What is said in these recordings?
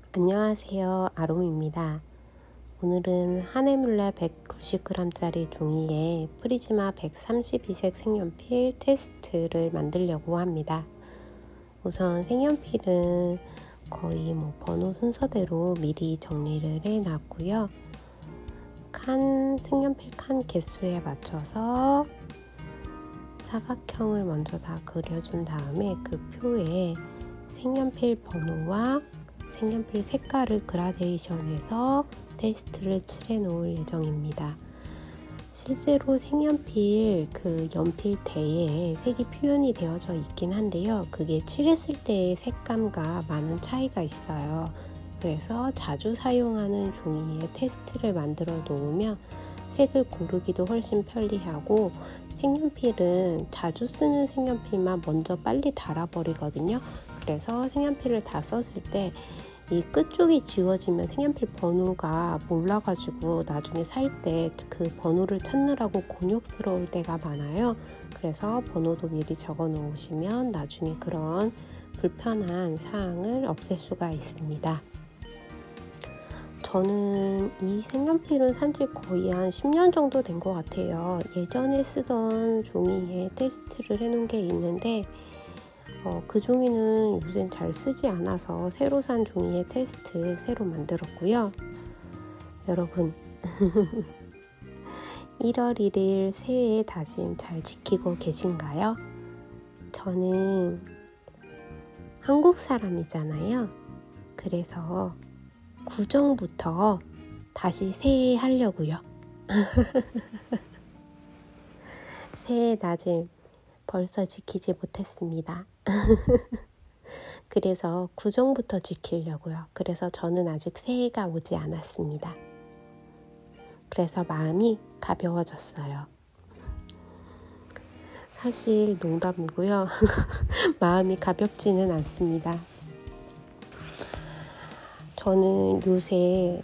안녕하세요. 아롬입니다. 오늘은 한해물레 190g짜리 종이에 프리즈마 132색 색연필 테스트를 만들려고 합니다. 우선 색연필은 거의 번호 순서대로 미리 정리를 해놨고요. 색연필 칸 개수에 맞춰서 사각형을 먼저 다 그려준 다음에 그 표에 색연필 번호와 색연필 색깔을 그라데이션해서 테스트를 칠해 놓을 예정입니다. 실제로 색연필 연필대에 색이 표현이 되어져 있긴 한데요. 그게 칠했을 때의 색감과 많은 차이가 있어요. 그래서 자주 사용하는 종이에 테스트를 만들어 놓으면 색을 고르기도 훨씬 편리하고, 색연필은 자주 쓰는 색연필만 먼저 빨리 닳아버리거든요. 그래서 색연필을 다 썼을 때 이 끝쪽이 지워지면 색연필 번호가 몰라가지고 나중에 살 때 그 번호를 찾느라고 곤욕스러울 때가 많아요. 그래서 번호도 미리 적어 놓으시면 나중에 그런 불편한 사항을 없앨 수가 있습니다. 저는 이 색연필은 산지 거의 한 10년 정도 된 것 같아요. 예전에 쓰던 종이에 테스트를 해놓은 게 있는데 그 종이는 요새는 잘 쓰지 않아서 새로 산 종이에 테스트 새로 만들었고요. 여러분 1월 1일 새해의 다짐 잘 지키고 계신가요? 저는 한국 사람이잖아요. 그래서 구정부터 다시 새해 하려고요. 새해 다짐 벌써 지키지 못했습니다. 그래서 구정부터 지키려고요. 그래서 저는 아직 새해가 오지 않았습니다. 그래서 마음이 가벼워졌어요. 사실 농담이고요. 마음이 가볍지는 않습니다. 저는 요새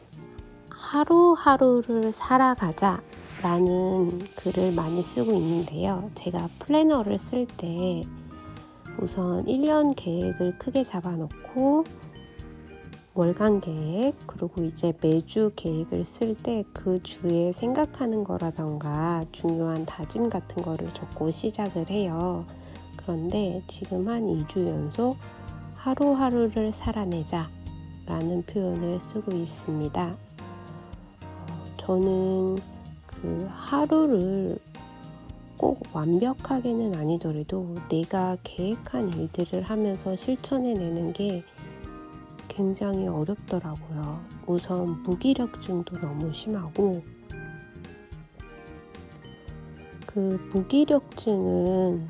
하루하루를 살아가자 라는 글을 많이 쓰고 있는데요. 제가 플래너를 쓸 때 우선 1년 계획을 크게 잡아놓고 월간 계획, 그리고 이제 매주 계획을 쓸 때 그 주에 생각하는 거라던가 중요한 다짐 같은 거를 적고 시작을 해요. 그런데 지금 한 2주 연속 하루하루를 살아내자 라는 표현을 쓰고 있습니다. 저는 그 하루를 꼭 완벽하게는 아니더라도 내가 계획한 일들을 하면서 실천해내는 게 굉장히 어렵더라고요. 우선 무기력증도 너무 심하고, 그 무기력증은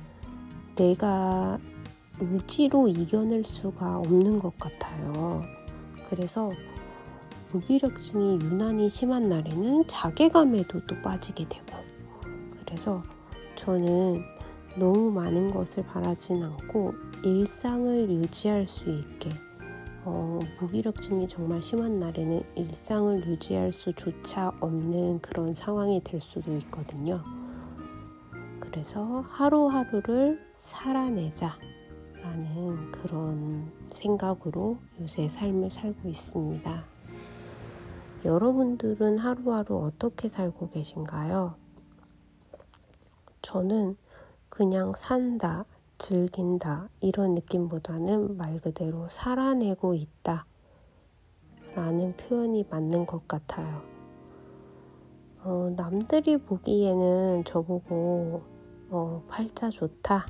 내가 의지로 이겨낼 수가 없는 것 같아요. 그래서 무기력증이 유난히 심한 날에는 자괴감에도 또 빠지게 되고, 그래서 저는 너무 많은 것을 바라진 않고 일상을 유지할 수 있게, 무기력증이 정말 심한 날에는 일상을 유지할 수조차 없는 그런 상황이 될 수도 있거든요. 그래서 하루하루를 살아내자 라는 그런 생각으로 요새 삶을 살고 있습니다. 여러분들은 하루하루 어떻게 살고 계신가요? 저는 그냥 산다, 즐긴다 이런 느낌보다는 말 그대로 살아내고 있다 라는 표현이 맞는 것 같아요. 남들이 보기에는 저보고 팔자 좋다,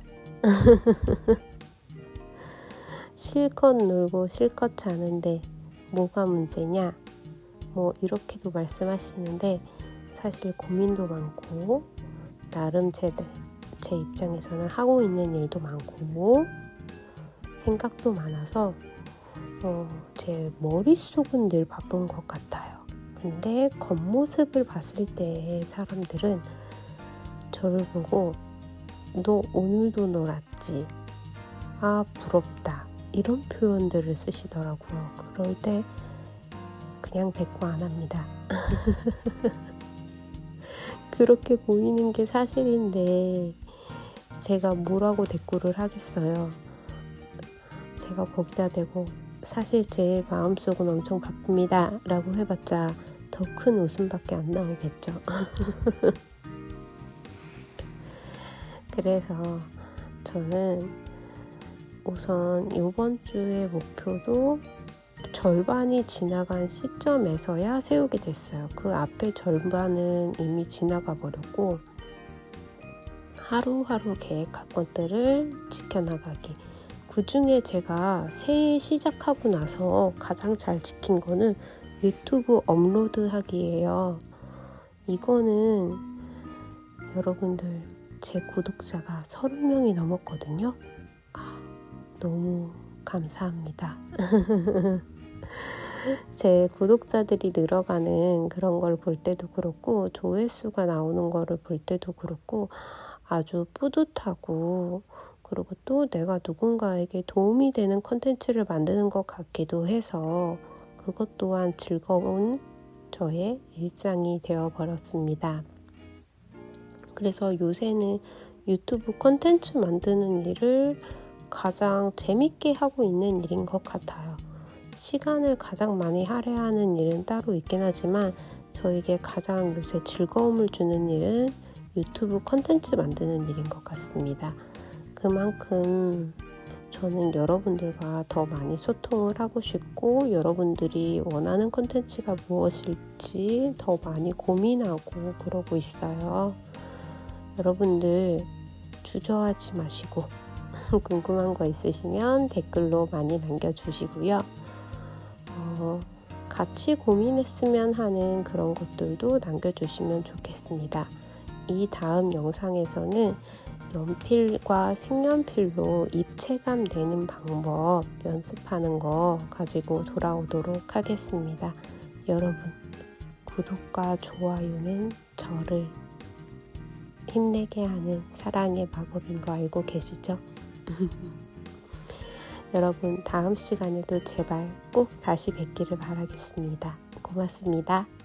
실컷 놀고 실컷 자는데 뭐가 문제냐, 이렇게도 말씀하시는데, 사실 고민도 많고 나름 제 입장에서는 하고 있는 일도 많고 생각도 많아서 제 머릿속은 늘 바쁜 것 같아요. 근데 겉모습을 봤을 때 사람들은 저를 보고 너 오늘도 놀았지? 아, 부럽다. 이런 표현들을 쓰시더라고요. 그럴 때 그냥 대꾸 안 합니다. 그렇게 보이는 게 사실인데 제가 뭐라고 대꾸를 하겠어요. 제가 거기다 대고 사실 제 마음속은 엄청 바쁩니다 라고 해봤자 더 큰 웃음밖에 안 나오겠죠. 그래서 저는 우선 이번 주의 목표도 절반이 지나간 시점에서야 세우게 됐어요. 그 앞에 절반은 이미 지나가 버렸고, 하루하루 계획한 것들을 지켜나가기. 그 중에 제가 새해 시작하고 나서 가장 잘 지킨 거는 유튜브 업로드 하기예요. 이거는 여러분들, 제 구독자가 30명이 넘었거든요. 너무 감사합니다. 제 구독자들이 늘어가는 그런 걸 볼 때도 그렇고, 조회수가 나오는 거를 볼 때도 그렇고 아주 뿌듯하고, 그리고 또 내가 누군가에게 도움이 되는 컨텐츠를 만드는 것 같기도 해서 그것 또한 즐거운 저의 일상이 되어버렸습니다. 그래서 요새는 유튜브 컨텐츠 만드는 일을 가장 재밌게 하고 있는 일인 것 같아요. 시간을 가장 많이 할애하는 일은 따로 있긴 하지만 저에게 가장 요새 즐거움을 주는 일은 유튜브 컨텐츠 만드는 일인 것 같습니다. 그만큼 저는 여러분들과 더 많이 소통을 하고 싶고, 여러분들이 원하는 컨텐츠가 무엇일지 더 많이 고민하고 그러고 있어요. 여러분들 주저하지 마시고 궁금한 거 있으시면 댓글로 많이 남겨주시고요. 같이 고민했으면 하는 그런 것들도 남겨주시면 좋겠습니다. 이 다음 영상에서는 연필과 색연필로 입체감 내는 방법 연습하는 거 가지고 돌아오도록 하겠습니다. 여러분, 구독과 좋아요는 저를 힘내게 하는 사랑의 마법인 거 알고 계시죠? 여러분, 다음 시간에도 제발 꼭 다시 뵙기를 바라겠습니다. 고맙습니다.